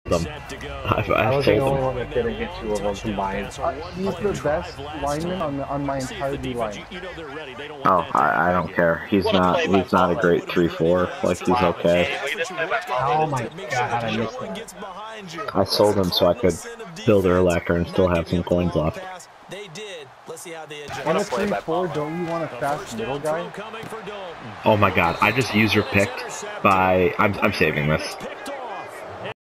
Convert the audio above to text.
them. I I've was the sold only them. one that didn't get two of them combined. He's the best lineman on my entire D line. Oh, I don't care. He's not a great 3-4. Like he's okay. Oh my god, I missed that. I sold him so I could build Urlacher and still have some coins left. On a 3-4, don't you want a fast middle guy? Oh my god, I just user picked by I'm saving this.